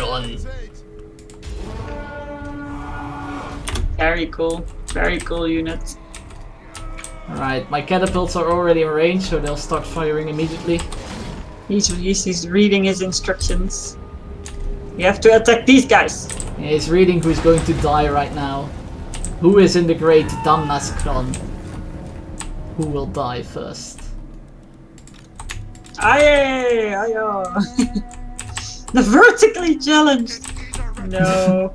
Done. Very cool unit. Alright, my catapults are already in range, so they'll start firing immediately. He's reading his instructions. You have to attack these guys. Yeah, he's reading who's going to die right now. Who is in the great Damnaskron? Who will die first? Aye, aye, the vertically challenged. No.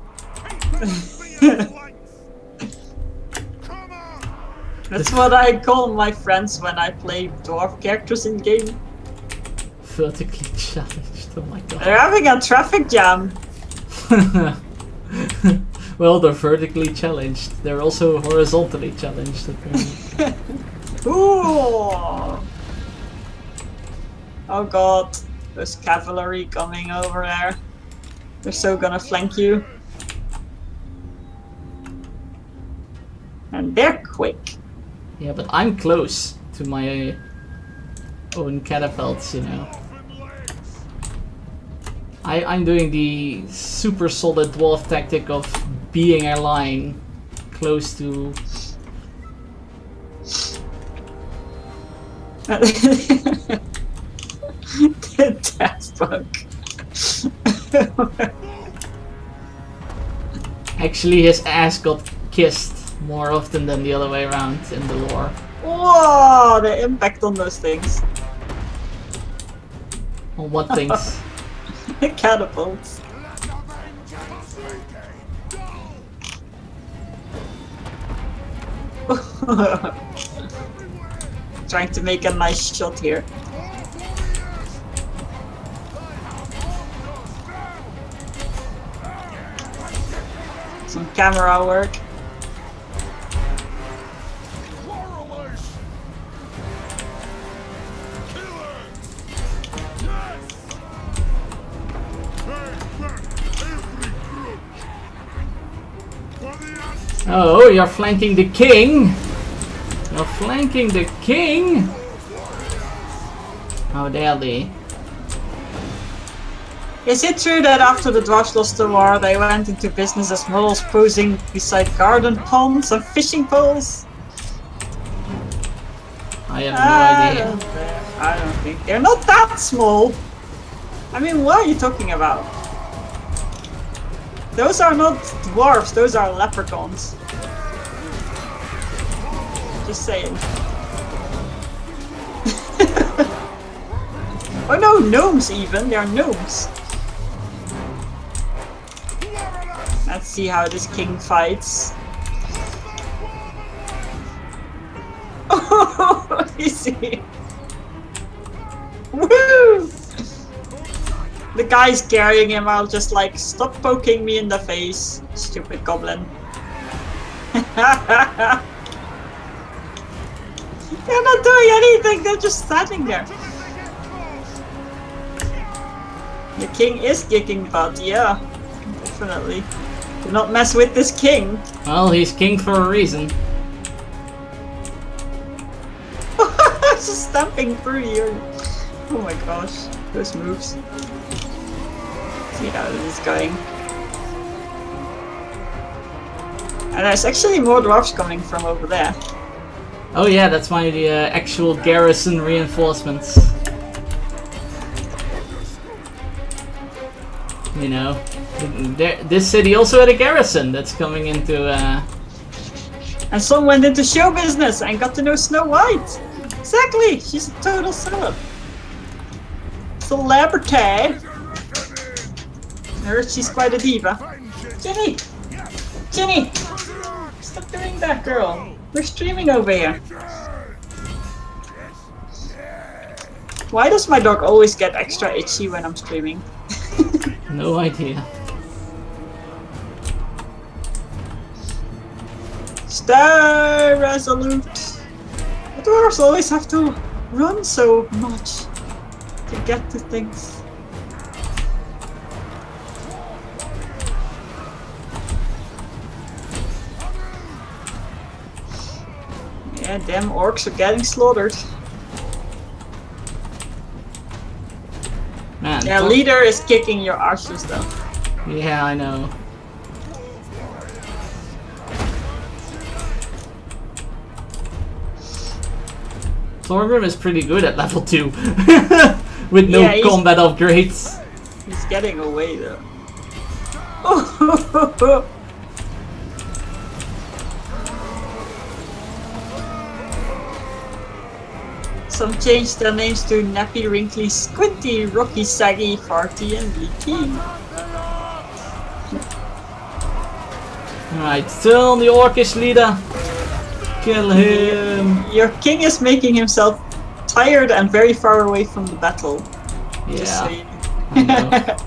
That's what I call my friends when I play dwarf characters in game. Vertically challenged, oh my god. They're having a traffic jam. Well, they're vertically challenged. They're also horizontally challenged. Ooh. Oh god, there's cavalry coming over there. They're so gonna flank you. And they're quick. Yeah, but I'm close to my own catapults, you know. I'm doing the super solid dwarf tactic of being a line close to... The Daft Punk. Actually, his ass got kissed more often than the other way around in the lore. Whoa, the impact on those things. On what things? Catapults. Trying to make a nice shot here. Some camera work. Oh, you're flanking the king! You're flanking the king! How dare they? Is it true that after the dwarves lost the war, they went into business as models posing beside garden ponds and fishing poles? I have no idea. I don't think. They're not that small! I mean, what are you talking about? Those are not dwarves, those are leprechauns. Just saying. Oh no, gnomes even, they are gnomes. Let's see how this king fights. Oh, easy. Woo! The guys carrying him are just like, stop poking me in the face, stupid goblin. They're not doing anything, they're just standing there. The king is kicking butt, yeah, definitely. Do not mess with this king. Well, he's king for a reason. Just stamping through here. Oh my gosh, those moves. See how this is going. And there's actually more dwarves coming from over there. Oh yeah, that's my actual garrison reinforcements. You know, this city also had a garrison that's coming into... And some went into show business and got to know Snow White. Exactly, she's a total celeb. Celebrity. I heard she's quite a diva. Jenny! Jenny! Stop doing that, girl. We're streaming over here. Why does my dog always get extra itchy when I'm streaming? No idea. Stay resolute. The dwarves always have to run so much to get to things. Yeah, damn orcs are getting slaughtered. Man, Yeah, leader is kicking your archers though. Yeah, I know. Thorgrim is pretty good at level 2. With no combat upgrades. He's getting away though. Some changed their names to Nappy, Wrinkly, Squinty, Rocky, Saggy, Farty, and Leaky. Alright, still the Orcish leader. Kill him. Your king is making himself tired and very far away from the battle. Yeah. I know.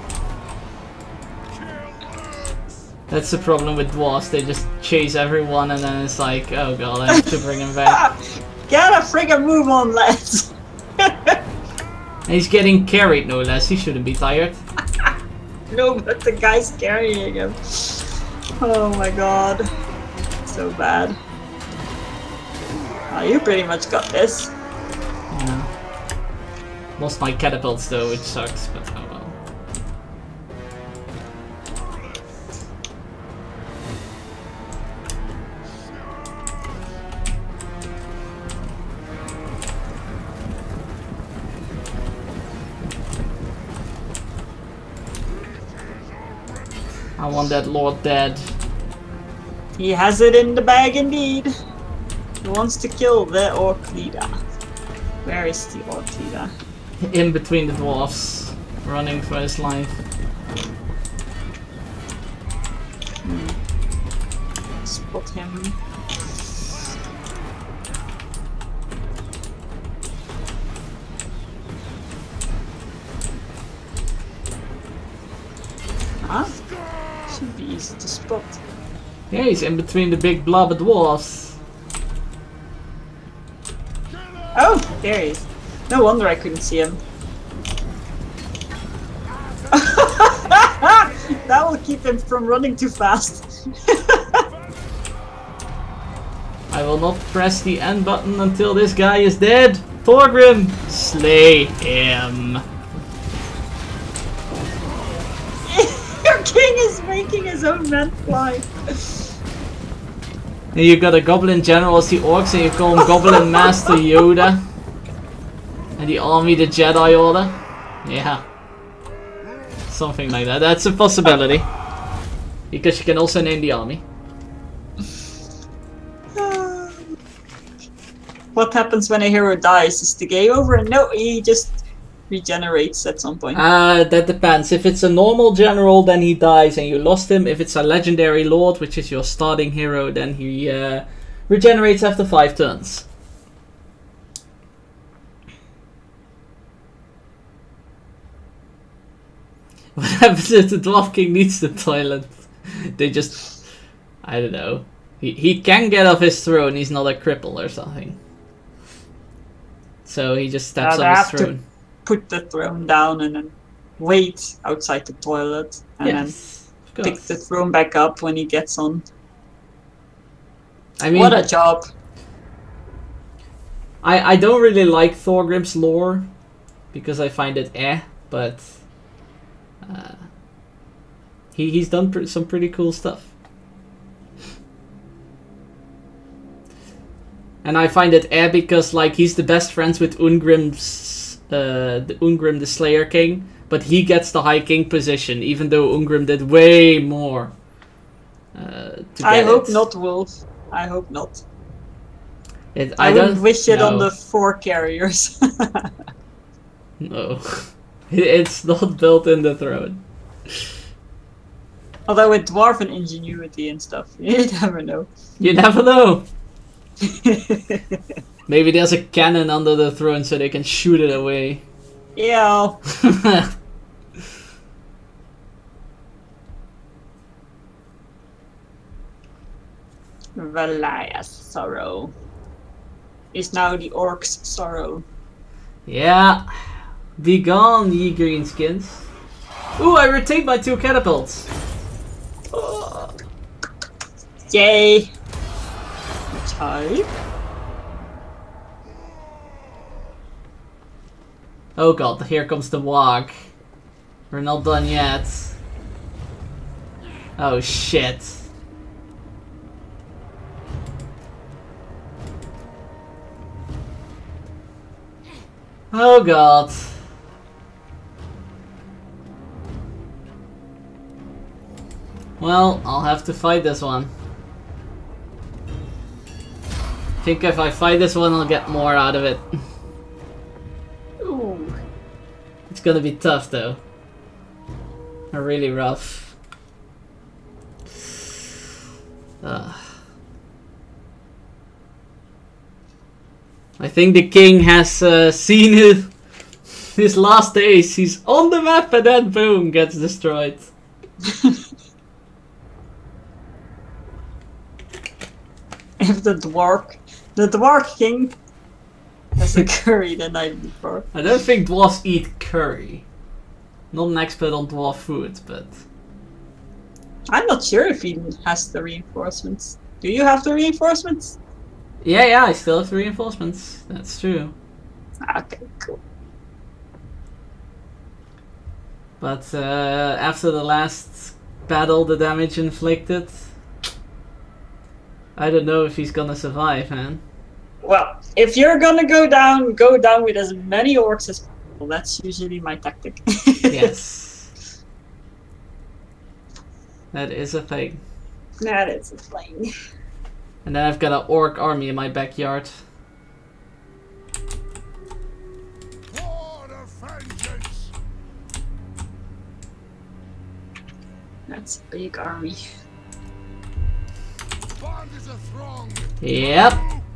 That's the problem with dwarves, they just chase everyone and then it's like, oh god, I have to bring him back. Get a friggin' move on, lads! And he's getting carried, no less, he shouldn't be tired. No, but the guy's carrying him. Oh my god. So bad. Oh, you pretty much got this. Yeah. Lost my catapults though, which sucks, but oh well. I want that lord dead. He has it in the bag indeed. He wants to kill the orc leader. Where is the orc leader? In between the dwarfs, running for his life. Spot him. Huh? Should be easy to spot. Yeah, he's in between the big blob of dwarfs. Oh, there he is. No wonder I couldn't see him. That will keep him from running too fast. I will not press the N button until this guy is dead. Thorgrim, slay him. Your king is making his own men fly. And you got a goblin general as the orcs and you call him Goblin Master Yoda. And the army the Jedi Order. Yeah. Something like that. That's a possibility. Because you can also name the army. What happens when a hero dies? Is the game over? No, he just regenerates at some point. That depends. If it's a normal general, then he dies and you lost him. If it's a legendary lord, which is your starting hero, then he regenerates after 5 turns. What happens if the Dwarf King needs the toilet? They just... I don't know. He can get off his throne, he's not a cripple or something. So he just steps on his throne. To put the throne down and then wait outside the toilet. And then pick the throne back up when he gets on. I mean, what a job. I don't really like Thorgrim's lore. Because I find it but... he's done some pretty cool stuff. And I find it because like he's the best friends with Ungrim's Ungrim the Slayer King, but he gets the High King position, even though Ungrim did way more. I hope not, Wolf. I hope not. I don't wish it on the 4 carriers. No. It's not built in the throne. Although with dwarven ingenuity and stuff, you never know. You never know. Maybe there's a cannon under the throne so they can shoot it away. Yeah. Valia's sorrow is now the orc's sorrow. Yeah. Be gone, ye greenskins. Ooh, I retained my 2 catapults. Oh. Yay. Type. Oh god, here comes the Wog. We're not done yet. Oh shit. Oh god. Well, I'll have to fight this one. I think if I fight this one, I'll get more out of it. Ooh. It's gonna be tough though. Really rough. I think the king has seen his last days. He's on the map and then boom, gets destroyed. If the dwarf king has a curry the night before. I don't think dwarves eat curry. Not an expert on dwarf food, but... I'm not sure if he has the reinforcements. Do you have the reinforcements? Yeah, I still have the reinforcements. That's true. Okay, cool. But after the last battle, the damage inflicted, I don't know if he's gonna survive, man. Well, if you're gonna go down with as many orcs as possible. That's usually my tactic. Yes. That is a thing. That is a thing. And then I've got an orc army in my backyard. That's a big army. Yep.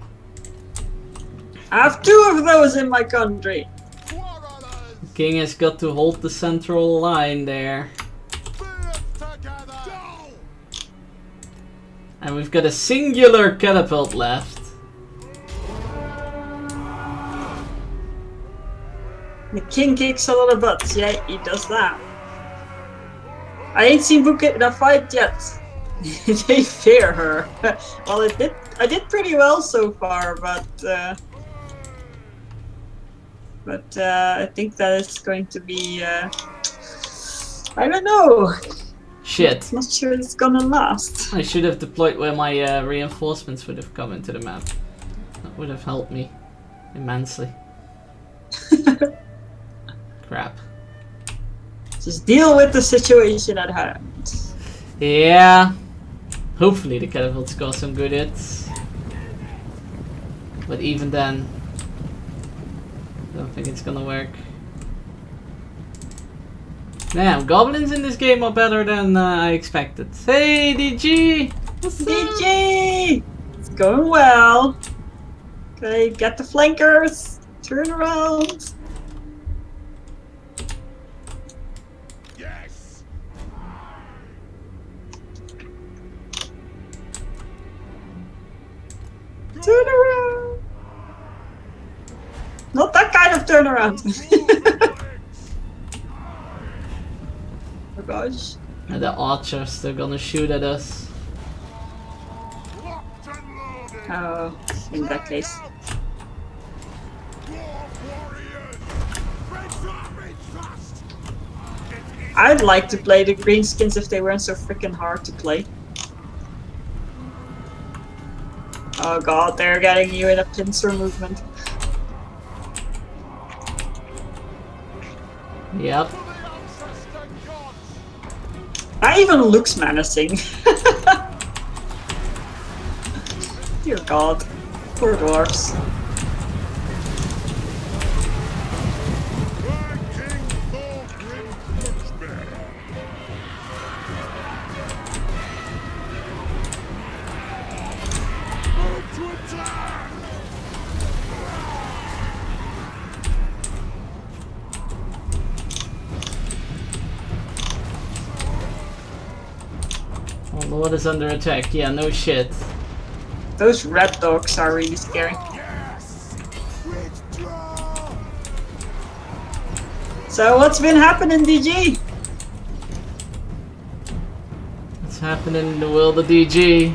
I have 2 of those in my country. The king has got to hold the central line there. And we've got a singular catapult left. The king kicks a lot of butts. Yeah, he does that. I ain't seen Bukit in a fight yet. They fear her. Well, I did pretty well so far, but I think that it's going to be. I don't know. Shit. Not sure it's gonna last. I should have deployed where my reinforcements would have come into the map. That would have helped me immensely. Crap. Just deal with the situation at hand. Yeah. Hopefully the catapults got some good hits. But even then, I don't think it's gonna work. Damn, goblins in this game are better than I expected. Hey, DG! What's up? DG! It's going well. Okay, get the flankers. Turn around. Yes. Turn around. Not that kind of turnaround. Oh gosh. And the archers, they're gonna shoot at us. Oh, in that case. I'd like to play the greenskins if they weren't so freaking hard to play. Oh god, they're getting you in a pincer movement. Yep. That even looks menacing. Dear god. Poor dwarfs. Oh, Lord is under attack. Yeah, no shit. Those red dogs are really scary. So what's been happening, DG? What's happening in the world of DG?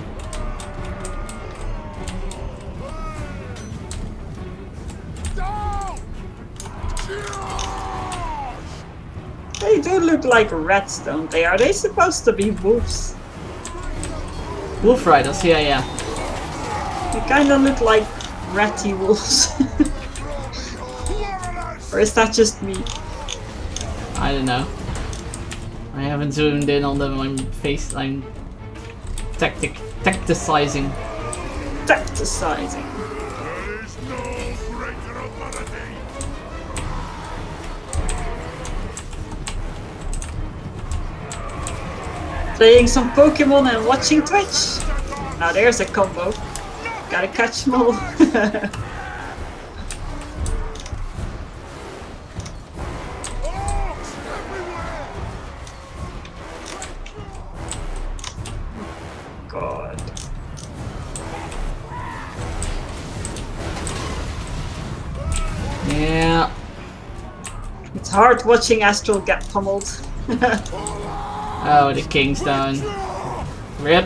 They do look like rats, don't they? Are they supposed to be wolves? Wolf riders, yeah. They kind of look like ratty wolves. Or is that just me? I don't know. I haven't zoomed in on them. I'm tacticizing. Tacticizing. Playing some Pokemon and watching Twitch. Now there's a combo. Gotta catch them all. God. Yeah. It's hard watching Astral get pummeled. Oh, the king's down. Rip.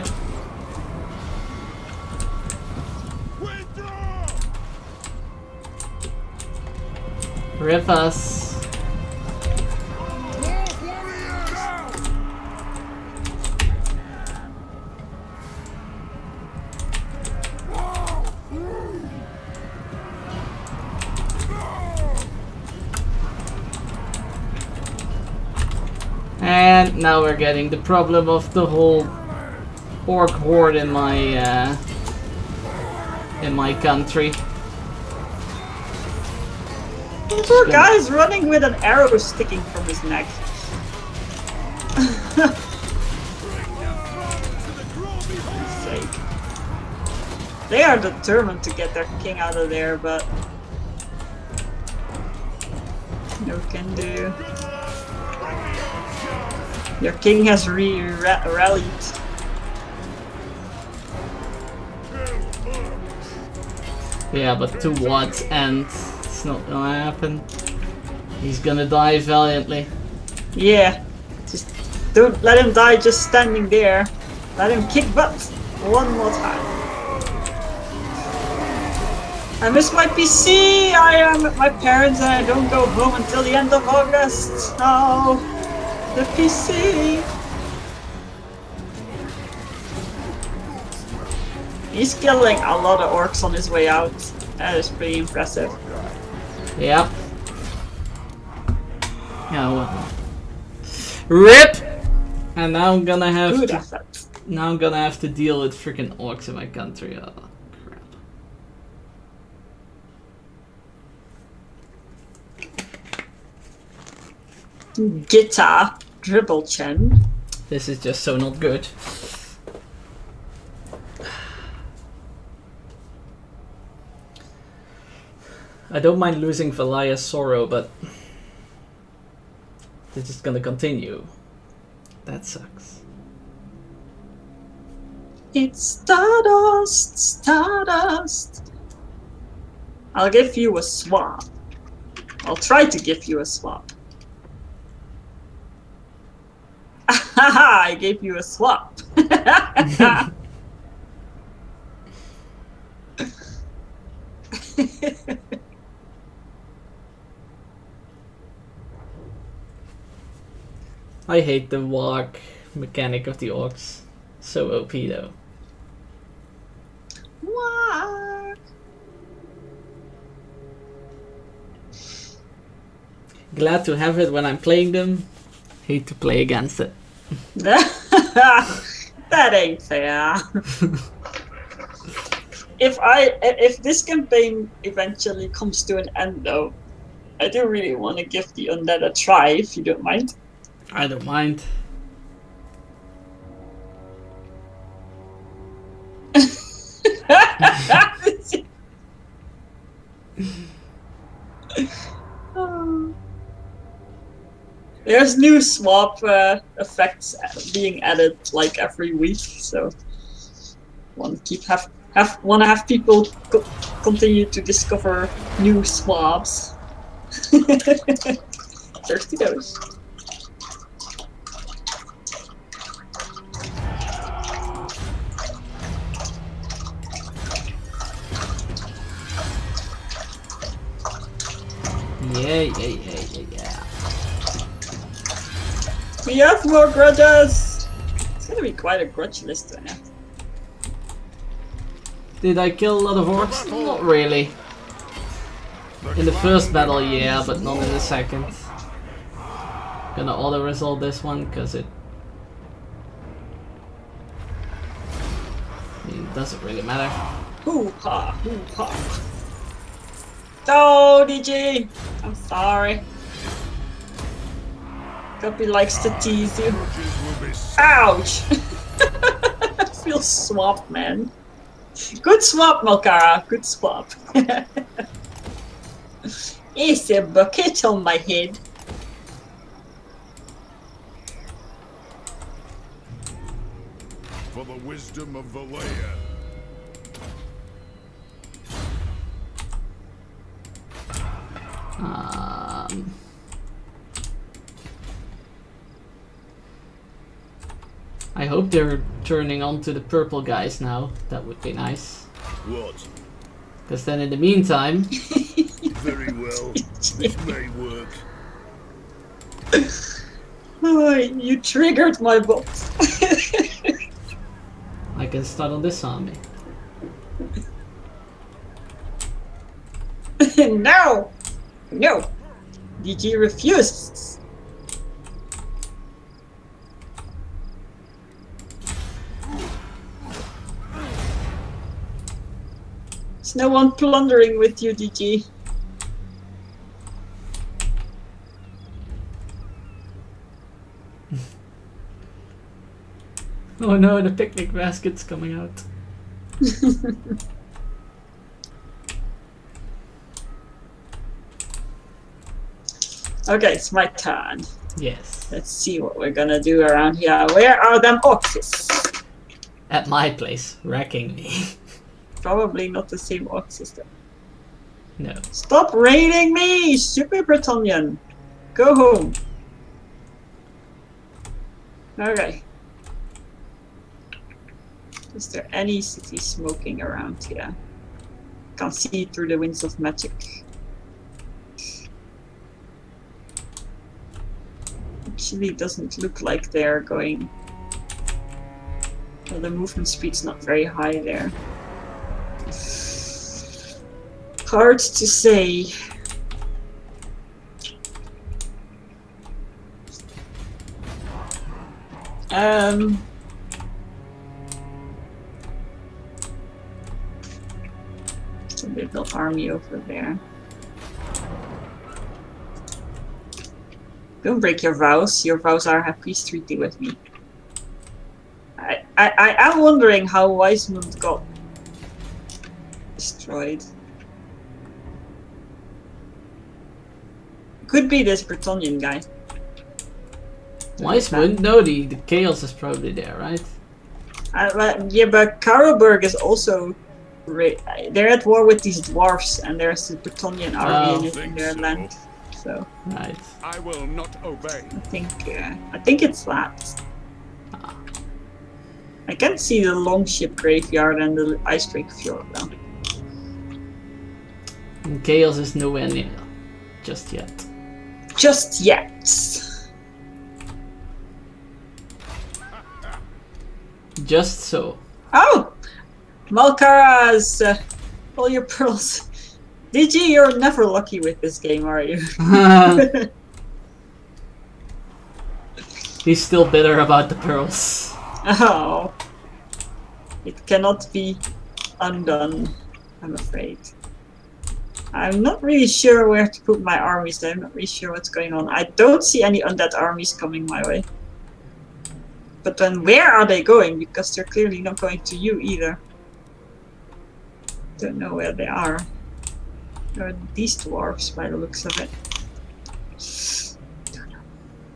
Rip us. And now we're getting the problem of the whole orc horde in my country. The poor guy's running with an arrow sticking from his neck. Sake. They are determined to get their king out of there, but no can do. Your king has rallied. Yeah, but to what end? It's not gonna happen. He's gonna die valiantly. Yeah, just don't let him die just standing there. Let him kick butt one more time. I miss my PC! I am at my parents and I don't go home until the end of August. Oh, the PC! He's killing a lot of orcs on his way out. That is pretty impressive. Yep. Yeah, well. RIP! And now I'm gonna have Good to effort. now I'm gonna have to deal with freaking orcs in my country. Oh crap. Guitar Dribble Chen. This is just so not good. I don't mind losing Valia's Sorrow, but this is gonna continue. That sucks. It's Stardust, Stardust. I'll give you a swap. I'll try to give you a swap. Haha, I gave you a swap. I hate the walk mechanic of the orcs. So OP though. What? Glad to have it when I'm playing them. Hate to play against it. That ain't fair. If this campaign eventually comes to an end though, I do really want to give the Undead a try, if you don't mind. I don't mind. There's new swap effects being added like every week, so want to have people continue to discover new swabs. Thirsty those. Yeah. We have more grudges! It's gonna be quite a grudge list to have. Did I kill a lot of orcs? Not really. In the first battle, yeah, but not in the second. Gonna auto-resolve this one, because it doesn't really matter. Hoo-ha, hoo-ha. Oh, DG! I'm sorry. Guppy likes to tease you. Ouch! I feel swapped, man. Good swap, Malkara. Good swap. It's a bucket on my head. For the wisdom of Valea. I hope they're turning on to the purple guys now. That would be nice. What? Because then in the meantime... Very well. This may work. Oh, you triggered my bot. I can start on this army. No! No! DG refuses! There's no one plundering with you, DG. Oh no, the picnic basket's coming out. Okay, it's my turn. Yes. Let's see what we're gonna do around here. Where are them oxes? At my place, wrecking me. Probably not the same oxes though. No. Stop raiding me, Super Bretonian! Go home. Okay. Is there any city smoking around here? Can't see through the winds of magic. Actually, doesn't look like they're going. Well, the movement speed's not very high there. Hard to say. A little army over there. Don't break your vows. Your vows are have peace treaty with me. I am wondering how Weismund got destroyed. Could be this Bretonian guy. Weismund? No, the chaos is probably there, right? Yeah, but Karlberg is also... They're at war with these dwarfs, and there's a Bretonian army in their land. So... Right. I will not obey. I think it's that. I can't see the Longship Graveyard and the Icebreak Fjord though. And chaos is nowhere near. Just yet. Just yet. Just so. Oh! Malkara's all your pearls. DG, you're never lucky with this game, are you? He's still bitter about the pearls. Oh. It cannot be undone, I'm afraid. I'm not really sure where to put my armies though. I'm not really sure what's going on. I don't see any undead armies coming my way. But then where are they going? Because they're clearly not going to you either. Don't know where they are. There are these dwarves by the looks of it. Don't know.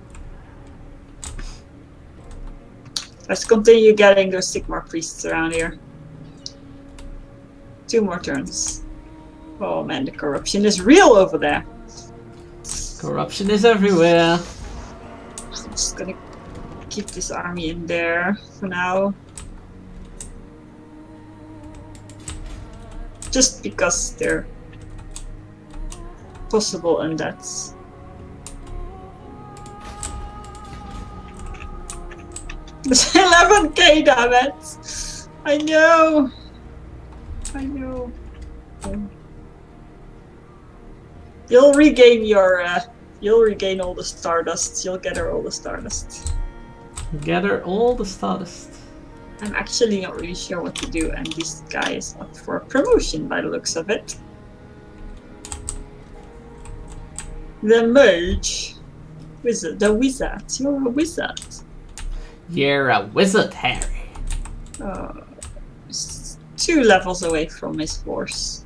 Let's continue getting those Sigmar priests around here. 2 more turns. Oh man, the corruption is real over there. Corruption is everywhere. I'm just gonna keep this army in there for now. Just because they're possible undeads. It's 11k, damn it! I know! I know. You'll regain your, you'll regain all the Stardust. You'll gather all the Stardust. Gather all the Stardust. I'm actually not really sure what to do, and this guy is up for a promotion by the looks of it. The mage. Wizard. The wizard. You're a wizard. You're a wizard, Harry. It's 2 levels away from his force.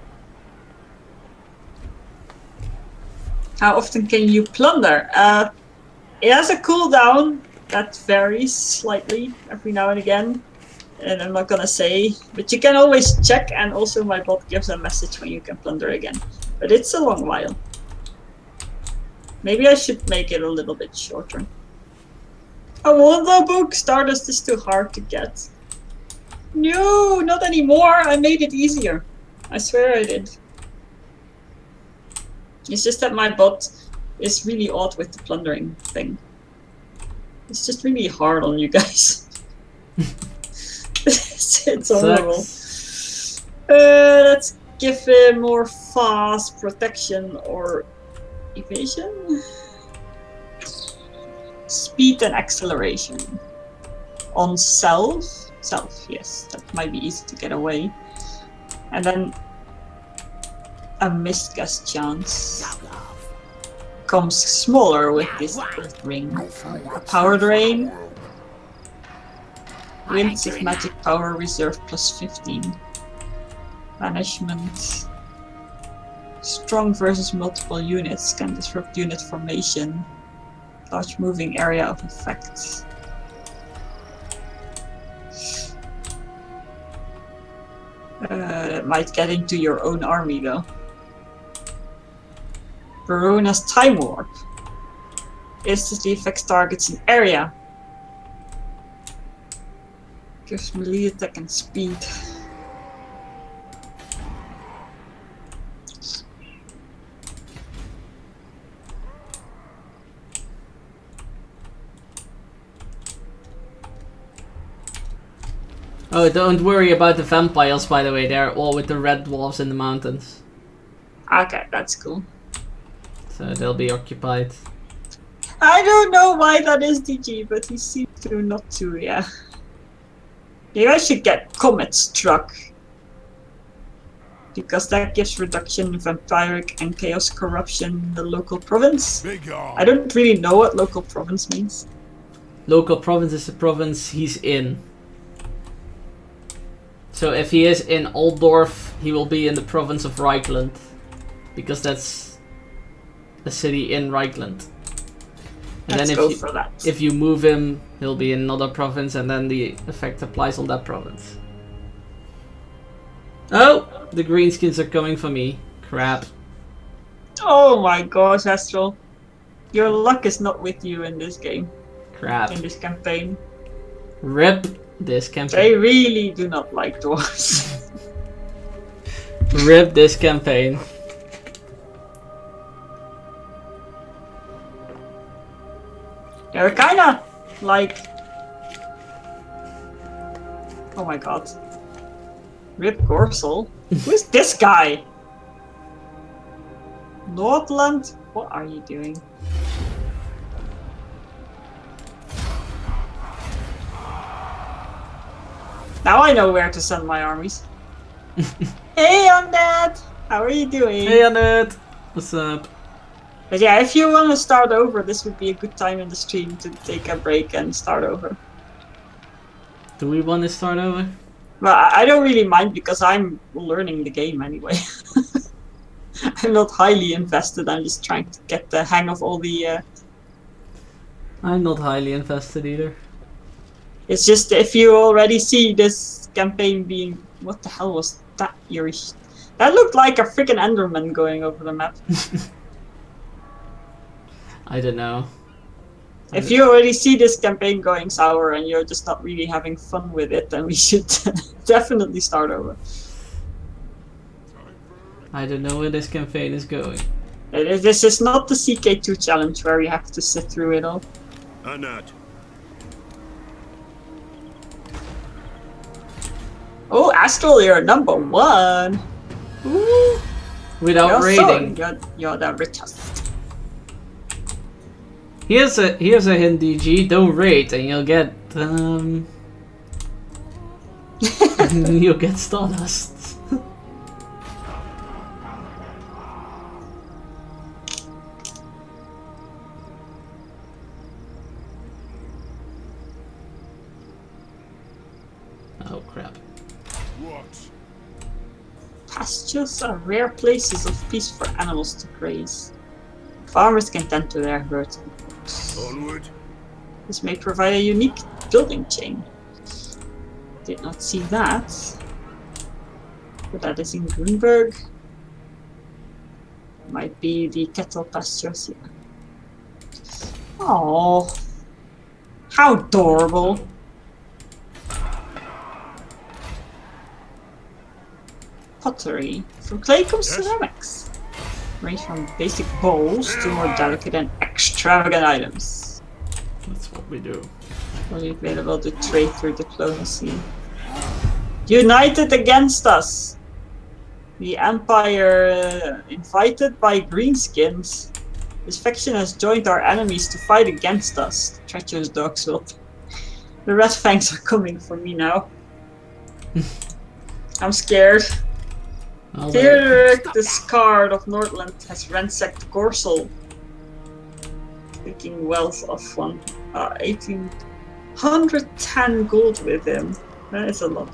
How often can you plunder? It has a cooldown that varies slightly every now and again. And I'm not gonna say, but you can always check, and also my bot gives a message when you can plunder again. But it's a long while. Maybe I should make it a little bit shorter. A Wanda book? Stardust is too hard to get. No, not anymore. I made it easier. I swear I did. It's just that my bot is really odd with the plundering thing. It's just really hard on you guys. it's horrible. Let's give him more fast protection or evasion. Speed and acceleration. On self, yes, that might be easy to get away. And then a miscast chance becomes smaller with this Earth Ring. A power drain. Winds of magic power reserve plus 15. Banishment. Strong versus multiple units can disrupt unit formation. Large moving area of effect. That might get into your own army though. Barona's Time Warp. Instantly affects targets in area. Gives melee attack and speed. Oh, don't worry about the vampires, by the way. They're all with the red dwarves in the mountains. Okay, that's cool. So they'll be occupied. I don't know why that is DG, but he seems to not to, yeah. Maybe I should get Comet Struck. Because that gives reduction in vampiric and chaos corruption in the local province. I don't really know what local province means. Local province is the province he's in. So if he is in Altdorf, he will be in the province of Reichland. Because that's a city in Reichland. And Let's then go for that. if you move him, he'll be in another province, and then the effect applies on that province. Oh! The greenskins are coming for me. Crap. Oh my gosh, Astral. Your luck is not with you in this game. Crap. In this campaign. Rip this campaign. They really do not like dwarves. Rip this campaign. They're kinda like... Oh my god. Rip Gorsel? Who's this guy? Nordland? What are you doing? Now I know where to send my armies. Hey Undead! How are you doing? Hey Undead! What's up? But yeah, if you want to start over, this would be a good time in the stream to take a break and start over. Do we want to start over? Well, I don't really mind because I'm learning the game anyway. I'm not highly invested, I'm just trying to get the hang of all the... I'm not highly invested either. It's just if you already see this campaign being... What the hell was that eerie? That looked like a freaking Enderman going over the map. I don't know. If you already see this campaign going sour and you're just not really having fun with it, then we should definitely start over. I don't know where this campaign is going. This is not the CK2 challenge where you have to sit through it all. Not. Oh, Astral, you're #1. Ooh. Without raiding. You're the richest. Here's a hint, DG. Don't raid, and you'll get you'll get Stardust. Oh crap. What? Pastures are rare places of peace for animals to graze. Farmers can tend to their herds. Onward. This may provide a unique building chain. Did not see that. But that is in Grunberg. Might be the cattle pastures, yeah. Oh, how adorable. Pottery. From clay comes ceramics. Range from basic bowls to more delicate and extravagant items. That's what we do. Only available to trade through diplomacy. United against us! The Empire invited by Greenskins. This faction has joined our enemies to fight against us. Treacherous Dogswild. The Red Fangs are coming for me now. I'm scared. Theodoric the Scarred of Nordland has ransacked Gorsel, taking wealth of 1810 gold with him. That is a lot.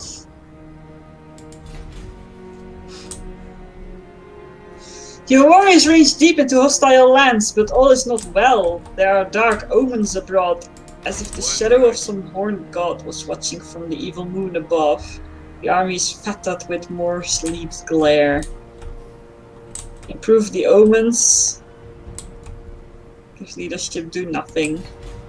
Your warriors range deep into hostile lands, but all is not well. There are dark omens abroad, as if the shadow of some horned god was watching from the evil moon above. The army is fettered with more sleep's glare. Improve the omens. Give leadership do nothing.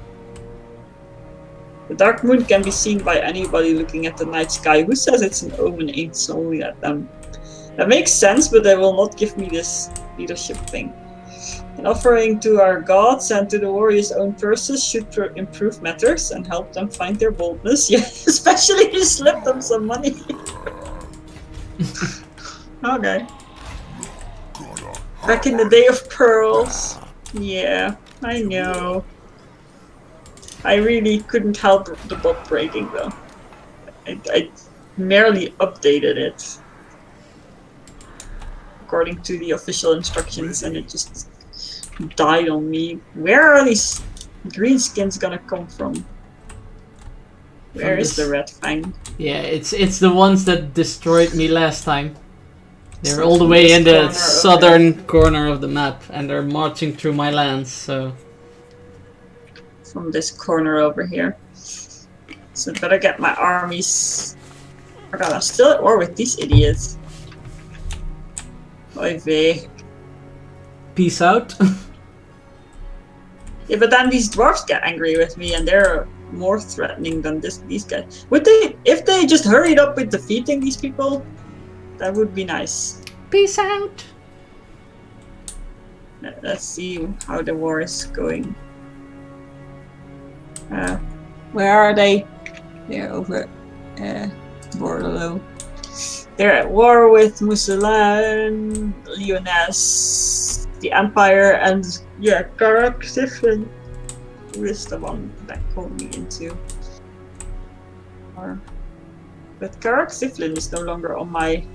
The dark moon can be seen by anybody looking at the night sky. Who says it's an omen aimed solely at them? That makes sense, but they will not give me this leadership thing. An offering to our gods and to the warriors' own purses should improve matters and help them find their boldness. Yeah, especially if you slip them some money. Okay. Back in the day of pearls. Yeah, I know. I really couldn't help the bot breaking though. I merely updated it according to the official instructions, and it just died on me. Where are these greenskins gonna come from? Where is the Red Fang? Yeah, it's the ones that destroyed me last time. They're all the way in the southern corner of the map, and they're marching through my lands, so... From this corner over here. So I better get my armies... Oh god, I'm still at war with these idiots. Oy vey. Peace out. Yeah, but then these dwarves get angry with me, and they're more threatening than these guys. Would they, if they just hurried up with defeating these people, that would be nice. Peace out. Let's see how the war is going. Where are they? They're over Bordello. They're at war with Musalan, Lyonesse, the Empire, and yeah, Karak Siflin. Who is the one that called me into? But Karak Siflin is no longer on my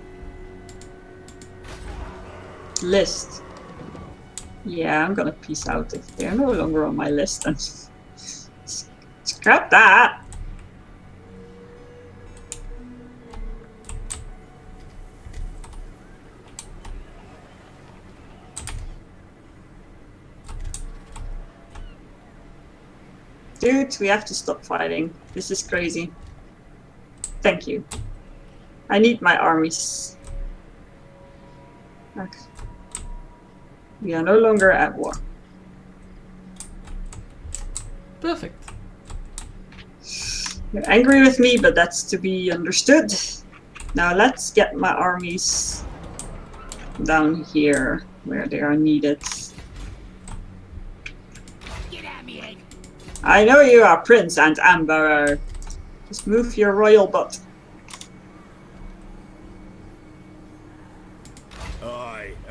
list. Yeah, I'm gonna peace out if they're no longer on my list, and scrap that. Dude, we have to stop fighting. This is crazy. Thank you. I need my armies. Okay. We are no longer at war. Perfect. You're angry with me, but that's to be understood. Now let's get my armies down here where they are needed. I know you are Prince and Emperor. Just move your royal butt.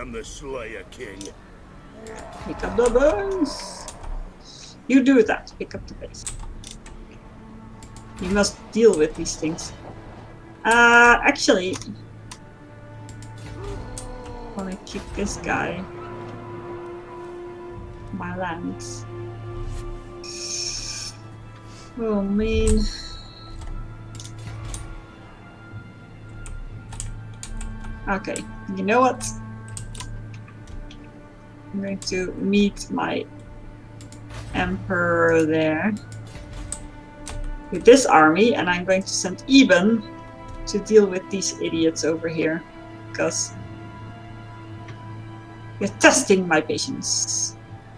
am the Slayer King. Pick up the base. You do that. Pick up the base. You must deal with these things. Actually, I want to kick this guy. My lands. Oh man. Okay, you know what? I'm going to meet my emperor there with this army, and I'm going to send Eben to deal with these idiots over here, because you're testing my patience.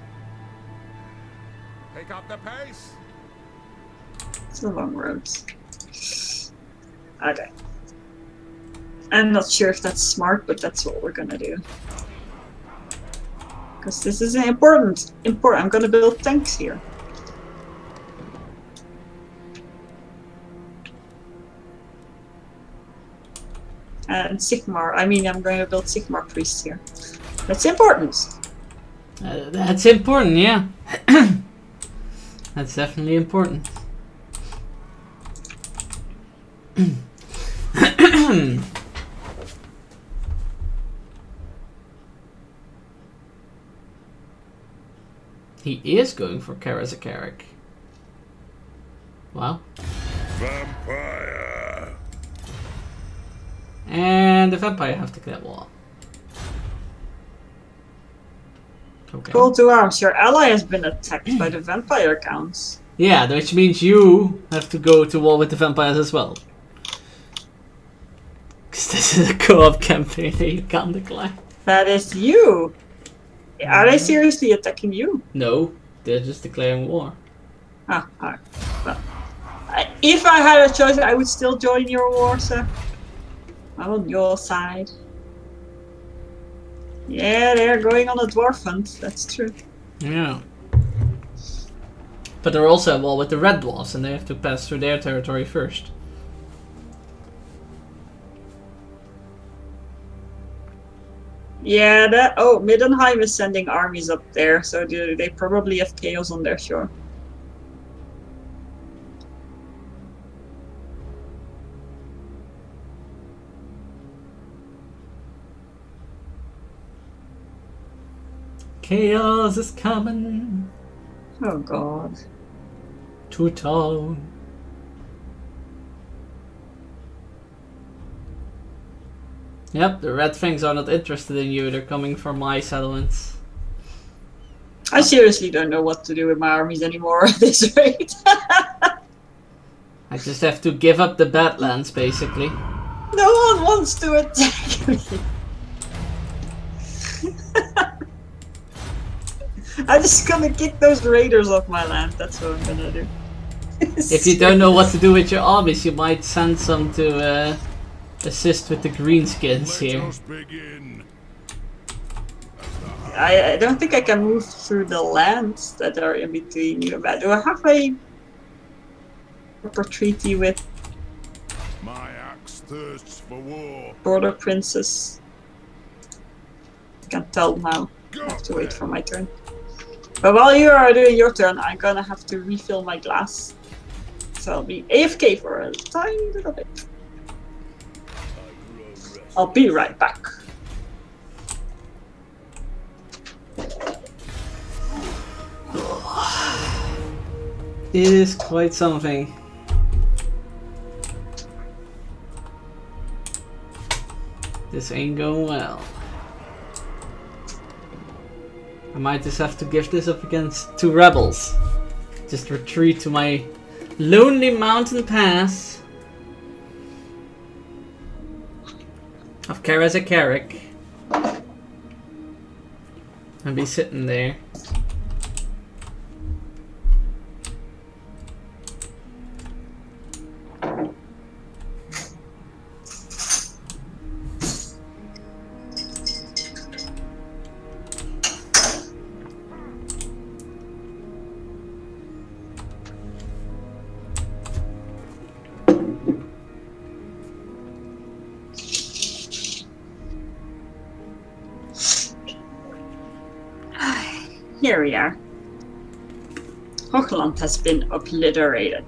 Pick up the pace. It's a long road. Okay. I'm not sure if that's smart, but that's what we're gonna do. Because this is important. I'm gonna build tanks here. And Sigmar, I'm going to build Sigmar priests here. That's important. That's important, yeah. That's definitely important. He is going for Karazakarik. Wow. Vampire. And the vampire have declared war. Okay. Call to arms. Your ally has been attacked by the vampire counts. Yeah, which means you have to go to war with the vampires as well. Because this is a co-op campaign that you can't declare. That is you. Are they seriously attacking you? No, they're just declaring war. Ah, alright. Well, if I had a choice, I would still join your war, sir. I'm on your side. Yeah, they're going on a dwarf hunt, that's true. Yeah. But they're also at war with the red dwarfs, and they have to pass through their territory first. Yeah, Middenheim is sending armies up there, so they probably have chaos on their shore. Chaos is coming Oh god. to town. Yep, the red things are not interested in you, they're coming for my settlements. I seriously don't know what to do with my armies anymore at this rate. I just have to give up the Badlands, basically. No one wants to attack me. I'm just gonna kick those raiders off my land, that's what I'm gonna do. If you don't know what to do with your armies, you might send some to assist with the greenskins here. Let us begin. I don't think I can move through the lands that are in between you and that. Do I have a proper treaty with My axe thirsts for war. Border Princess? I can't tell now. I have to wait for my turn. But while you are doing your turn, I'm gonna have to refill my glass. So I'll be AFK for a tiny little bit. I'll be right back. It is quite something. This ain't going well. I might just have to give this up against 2 rebels. Just retreat to my lonely mountain pass of Karazakarik and be sitting there. here we are. Hochland has been obliterated.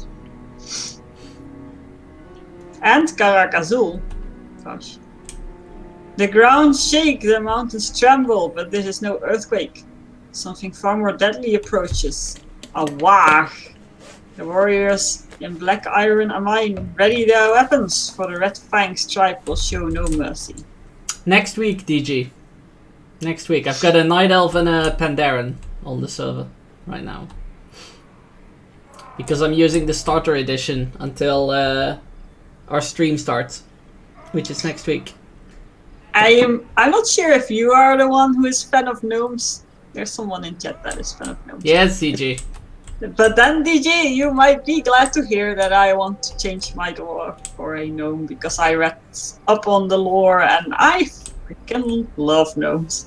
And Karak Azul. Gosh. The ground shakes, the mountains tremble, but this is no earthquake. Something far more deadly approaches. A Wag. The warriors in Black Iron Amine ready their weapons, for the Red Fangs tribe will show no mercy. Next week, DG. Next week. I've got a Night Elf and a Pandaren on the server right now. Because I'm using the starter edition until our stream starts, which is next week. I'm not sure if you are the one who is fan of gnomes. There's someone in chat that is fan of gnomes. Yes, DG. But then, DJ, you might be glad to hear that I want to change my lore for a gnome, because I read up on the lore and I freaking love gnomes.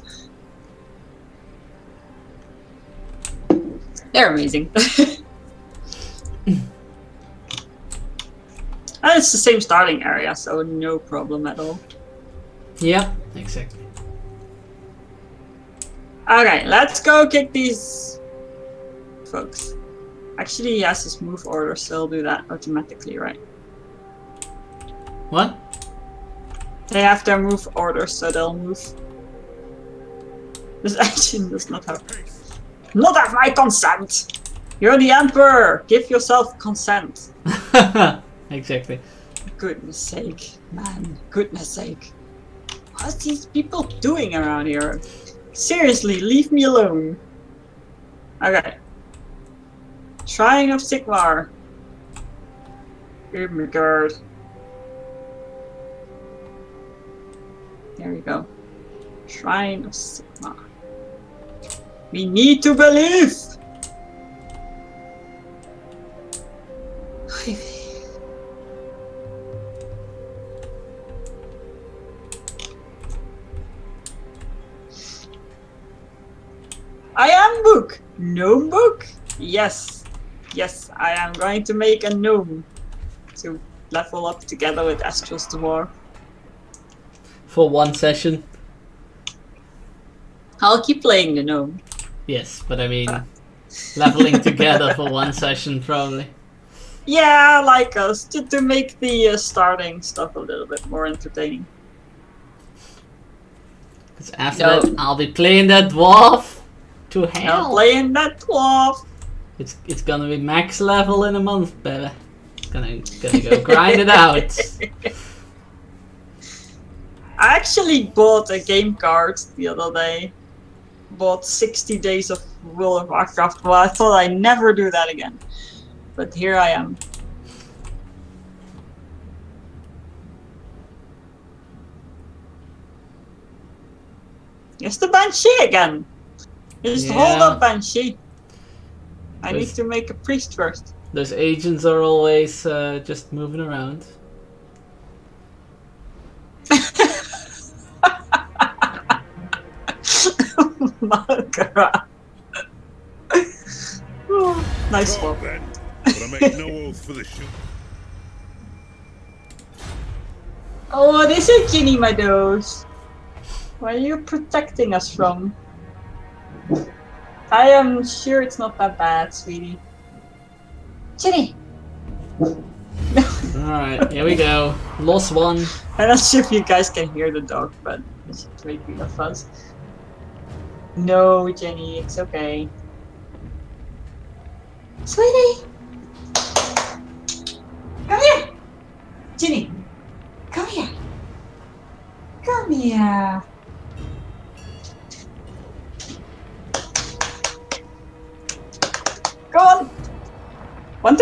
They're amazing. And it's the same starting area, so no problem at all. Yeah, exactly. Okay, let's go kick these folks. Actually, he has his move order, so he'll do that automatically, right? What? They have their move order, so they'll move. This action does not have... Not have my consent! You're the Emperor! Give yourself consent! Exactly. Goodness sake, man. Goodness sake. What are these people doing around here? Seriously, leave me alone. Okay. Shrine of Sigmar. Oh my god. There we go. Shrine of Sigmar. We need to believe! I am book! Gnome book? Yes. Yes, I am going to make a gnome to level up together with Astros Dwarf. For one session. I'll keep playing the gnome. Yes, but I mean, leveling together for one session probably. Yeah, like us, to make the starting stuff a little bit more entertaining. Because after that, I'll be playing that dwarf to hell. I'm playing that dwarf. It's gonna be max level in a month, baby. Gonna go grind it out. I actually bought a game card the other day. Bought 60 days of World of Warcraft. Well, I thought I'd never do that again. But here I am. It's the Banshee again. Just hold up, Banshee. I need to make a priest first. Those agents are always just moving around. Nice one. But I make no oath for the shoot. Oh, this is Ginny Meadows. Where are you protecting us from? I am sure it's not that bad, sweetie. Ginny! Alright, here we go. Lost one. I'm not sure if you guys can hear the dog, but it's making a fuss. No, Jenny, it's okay. Sweetie! Come here! Ginny! Come here! Come here! Go on! 1, 2!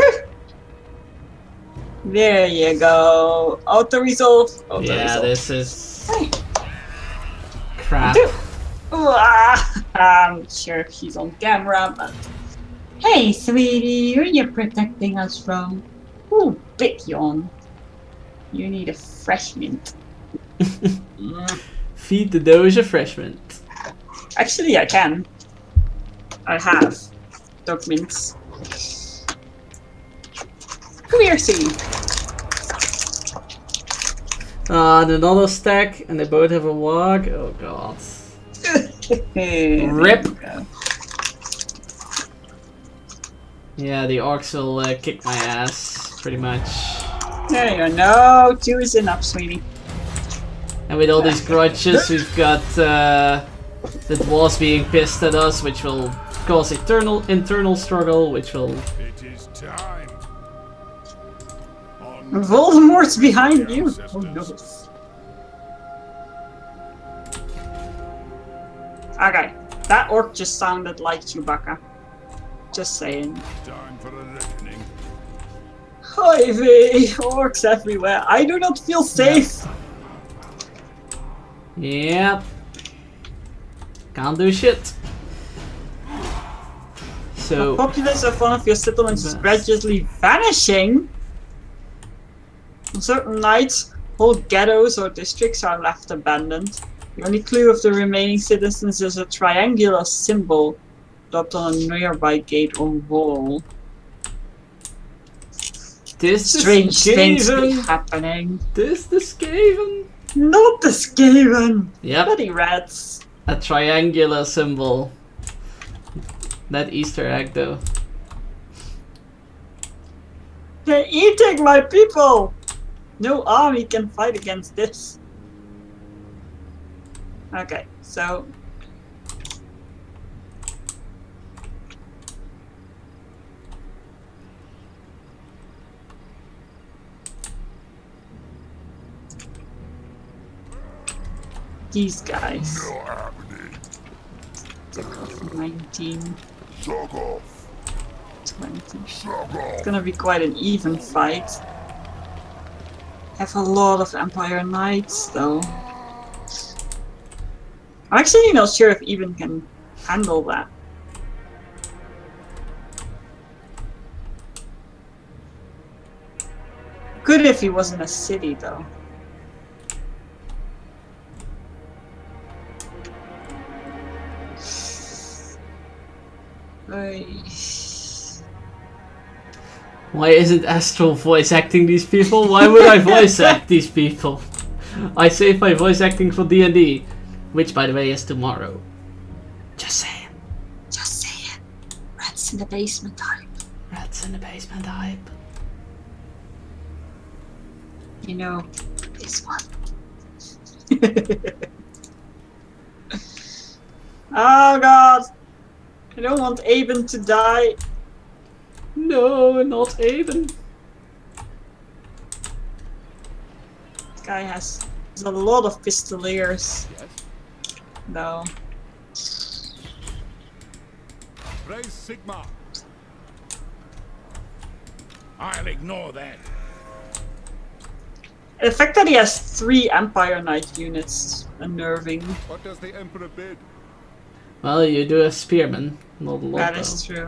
There you go. Auto resolve. Yeah, this is Hey. crap. 1, 2. I'm not sure if she's on camera, but hey, sweetie, who are you protecting us from? Ooh, big yawn. You need a fresh mint. Feed the Doge refreshment. Actually, I can. I have dog mints. Come here, sweetie. And another stack, and they both have a wog. Oh god. There Rip. you go. Yeah, the orcs will kick my ass, pretty much. There you go. No, 2 is enough, sweetie. And with all these grudges, we've got the dwarves being pissed at us, which will cause internal struggle, which will... It is time. Voldemort's behind you. Oh no. Okay, that orc just sounded like Chewbacca. Just saying. Time for a reckoning. Ivy, orcs everywhere. I do not feel safe. Yep. Can't do shit. So... The populace of one of your settlements is gradually vanishing. On certain nights, whole ghettos or districts are left abandoned. The only clue of the remaining citizens is a triangular symbol dropped on a nearby gate or wall. This Strange things be Skaven. happening. This the Skaven. Not the Skaven! Yep. Bloody rats. A triangular symbol. That Easter egg though. They're eating my people! No army can fight against this. Okay, so... these guys. No happening. 19, Suck off. 20. Suck off. It's gonna be quite an even fight. Have a lot of Empire Knights though. I'm actually not sure if Even can handle that. Good if he was in a city though. Why isn't Astral voice acting these people? Why would I voice act these people? I save my voice acting for D&D, which by the way is tomorrow. Just saying. Just saying. Rats in the basement type. Rats in the basement hype. You know, this one. Oh god! I don't want Aben to die. No, not Aben. This guy has a lot of pistoliers. Yes. No. Raise Sigma. I'll ignore that. The fact that he has 3 Empire Knight units is unnerving. What does the Emperor bid? Well, you do have spearmen, not a lot That though. is true.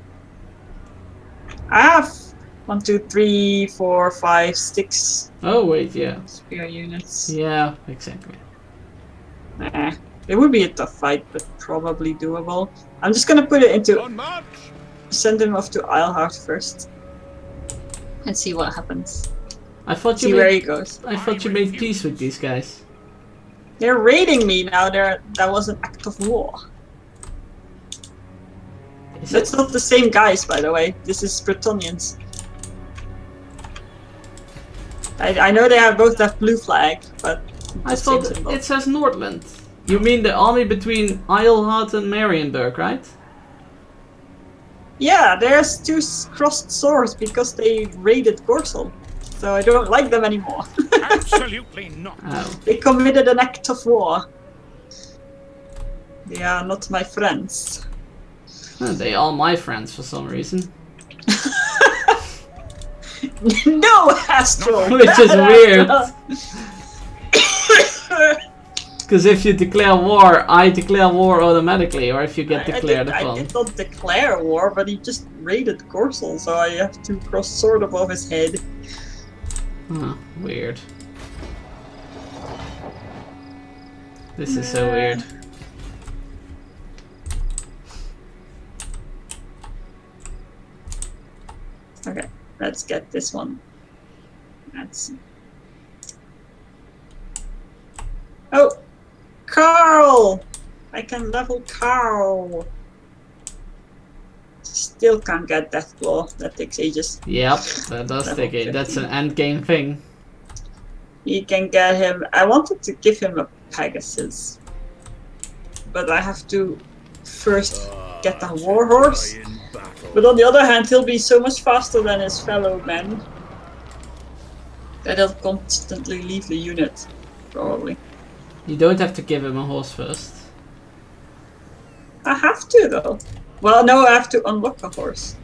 I have 1, 2, 3, 4, 5, 6 Oh wait, yeah. spear units. Yeah, exactly. It would be a tough fight, but probably doable. I'm just gonna put it into... On march! send him off to Isleheart first. And see what happens. I thought See you where made, he goes. I thought you made peace with these guys. They're raiding me now, that was an act of war. Is That's it? not the same guys, by the way. This is Bretonnians. I know they have both that blue flag, but I the same thought symbol. it says Nordland. You mean the army between Isleheart and Marienburg, right? Yeah, there's 2 crossed swords because they raided Gorsel. So I don't like them anymore. Absolutely not. Oh. They committed an act of war. They are not my friends. They are my friends for some reason. No, Astral! Which is weird. Because if you declare war, I declare war automatically, or if you get declared I upon. did not declare war, but he just raided Gorsel, so I have to cross sword above his head. Huh, weird. This is so weird. Okay, let's get this one. Let's see. Oh! Carl! I can level Carl! Just Still can't get Deathclaw. That takes ages. Yep, that does take it. That's an end game thing. You can get him. I wanted to give him a Pegasus, but I have to first get the Warhorse. But on the other hand, he'll be so much faster than his fellow men that he'll constantly leave the unit, probably. You don't have to give him a horse first. I have to though. Well, no, I have to unlock a horse.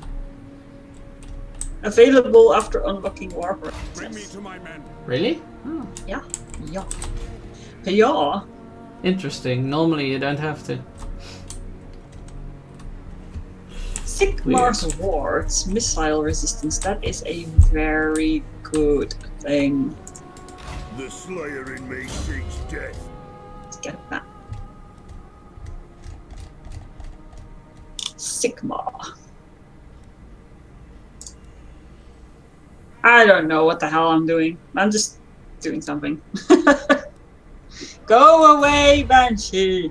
Available after unlocking Warhorse. Bring me to my men. Really? Oh. Yeah. Yeah. Yeah. Interesting. Normally you don't have to. Sigmar's wards, missile resistance. That is a very good thing. The Slayer in me seeks death. Let's get that. Sigmar. I don't know what the hell I'm doing. I'm just doing something. Go away, Banshee!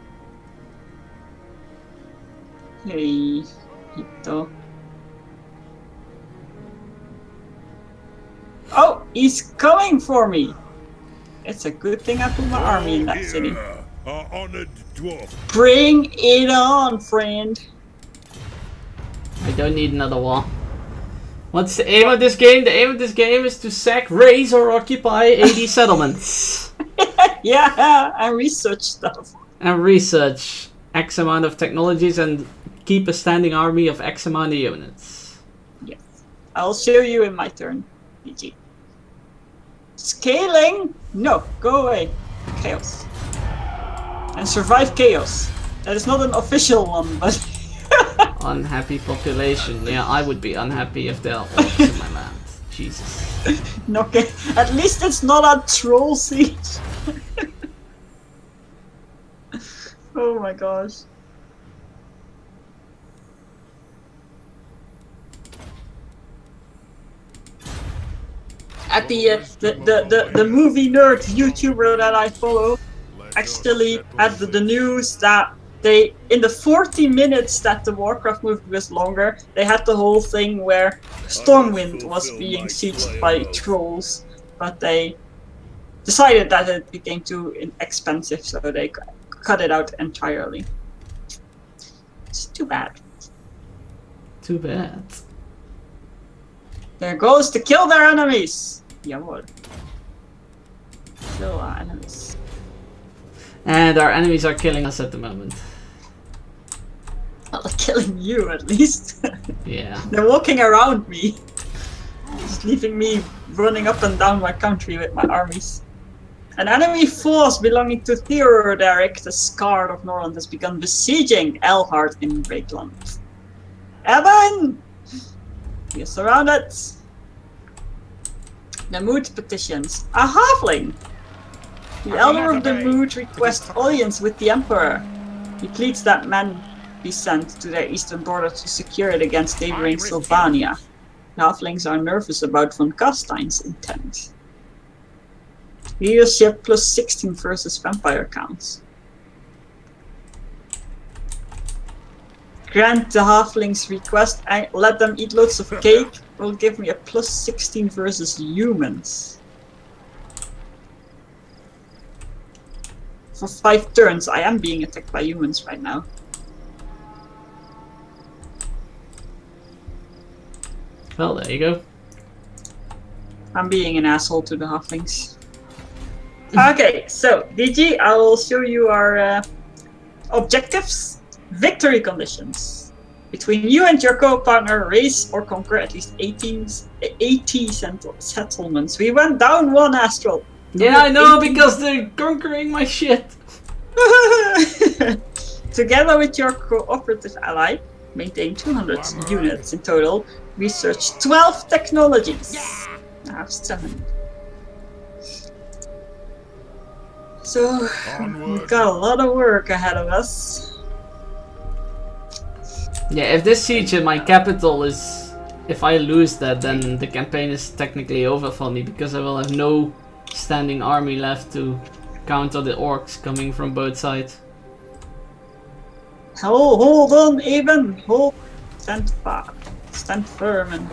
Hey, Hito. Oh, he's coming for me! It's a good thing I put my army in that city. Our honored dwarf. Bring it on, friend! I don't need another wall. What's the aim of this game? The aim of this game is to sack, raise, or occupy 80 settlements. Yeah, and research stuff. And research X amount of technologies and keep a standing army of X amount of units. Yes. I'll show you in my turn, GG. Scaling? No, go away. Chaos. And survive chaos. That is not an official one, but... Unhappy population. Yeah, I would be unhappy if there are orcs in my land. Jesus. Okay. At least it's not a troll siege. Oh my gosh. At the movie nerd YouTuber that I follow actually had the news that they, in the 40 minutes that the Warcraft movie was longer, they had the whole thing where Stormwind was being sieged by trolls, but they decided that it became too expensive, so they cut it out entirely. It's too bad. Too bad. There goes to kill their enemies! Jawohl. Kill our enemies. And our enemies are killing us at the moment. Well, killing you at least. Yeah. They're walking around me. Just leaving me running up and down my country with my armies. An enemy force belonging to Theoderic, the Scarred of Norland, has begun besieging Elhart in Breakland. Evan! We are surrounded. The Mood petitions. A halfling! The Elder of the Mood requests audience with the Emperor. He pleads that men be sent to their eastern border to secure it against neighboring Sylvania. The halflings are nervous about von Castein's intent. Leadership plus 16 versus vampire counts. Grant the halflings request and let them eat loads of cake will give me a plus 16 versus humans. For 5 turns, I am being attacked by humans right now. Well, there you go. I'm being an asshole to the halflings. Okay, so DG, I will show you our objectives. Victory conditions. Between you and your co-partner, raise or conquer at least 80 settlements. We went down 1 astral. Yeah, I know, because they're conquering my shit. Together with your cooperative ally, maintain 200 units in total. Research 12 technologies. I have 7. So, we've got a lot of work ahead of us. Yeah, if this siege in my capital is... If I lose that, then the campaign is technically over for me, because I will have no standing army left to counter the orcs coming from both sides. Hold on, Eben. Hold. Stand firm and...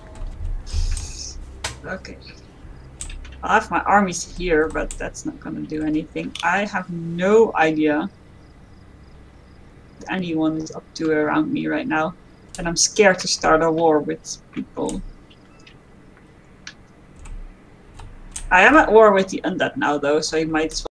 Okay. I have my armies here, but that's not gonna do anything. I have no idea what anyone is up to around me right now. And I'm scared to start a war with people. I am at war with the undead now though, so you might as well